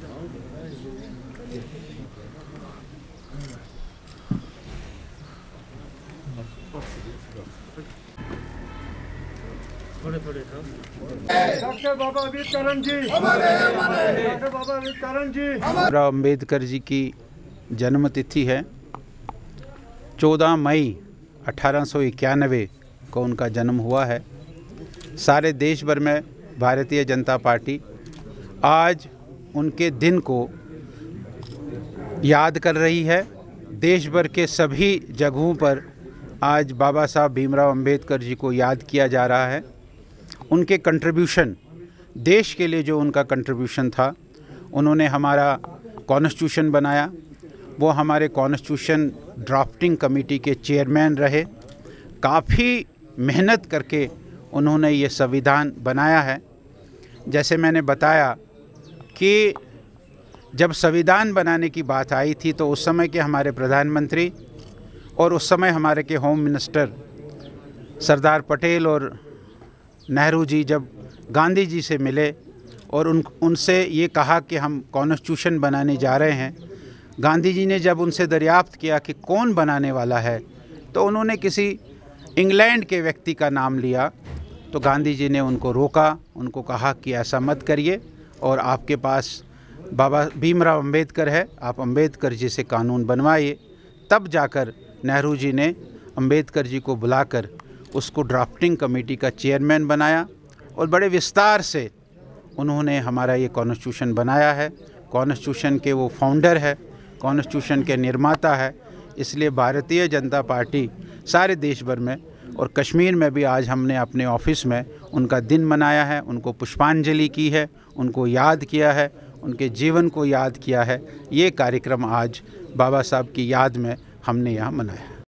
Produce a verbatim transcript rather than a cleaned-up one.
Doctor Baba Ambedkar ji, doctor Baba Ambedkar ji. Bhimrao Ambedkar ji की जन्म तिथि है। चौदह मई अठारह सौ इक्यानवे को उनका जन्म हुआ है। सारे देश भर में भारतीय जनता पार्टी आज उनके दिन को याद कर रही है। देश भर के सभी जगहों पर आज बाबा साहब भीमराव अम्बेडकर जी को याद किया जा रहा है। उनके कंट्रीब्यूशन, देश के लिए जो उनका कंट्रीब्यूशन था, उन्होंने हमारा कॉन्स्टिट्यूशन बनाया। वो हमारे कॉन्स्टिट्यूशन ड्राफ्टिंग कमेटी के चेयरमैन रहे। काफ़ी मेहनत करके उन्होंने ये संविधान बनाया है। जैसे मैंने बताया कि जब संविधान बनाने की बात आई थी तो उस समय के हमारे प्रधानमंत्री और उस समय हमारे के होम मिनिस्टर सरदार पटेल और नेहरू जी जब गांधी जी से मिले और उन उनसे ये कहा कि हम कॉन्स्टिट्यूशन बनाने जा रहे हैं, गांधी जी ने जब उनसे दरियाफ्त किया कि कौन बनाने वाला है तो उन्होंने किसी इंग्लैंड के व्यक्ति का नाम लिया। तो गांधी जी ने उनको रोका, उनको कहा कि ऐसा मत करिए और आपके पास बाबा भीमराव अम्बेडकर है, आप अम्बेडकर जी से कानून बनवाइए। तब जाकर नेहरू जी ने अम्बेडकर जी को बुलाकर उसको ड्राफ्टिंग कमेटी का चेयरमैन बनाया और बड़े विस्तार से उन्होंने हमारा ये कॉन्स्टिट्यूशन बनाया है। कॉन्स्टिट्यूशन के वो फाउंडर है, कॉन्स्टिट्यूशन के निर्माता है। इसलिए भारतीय जनता पार्टी सारे देश भर में और कश्मीर में भी आज हमने अपने ऑफिस में उनका दिन मनाया है, उनको पुष्पांजलि की है, उनको याद किया है, उनके जीवन को याद किया है। ये कार्यक्रम आज बाबा साहब की याद में हमने यहाँ मनाया।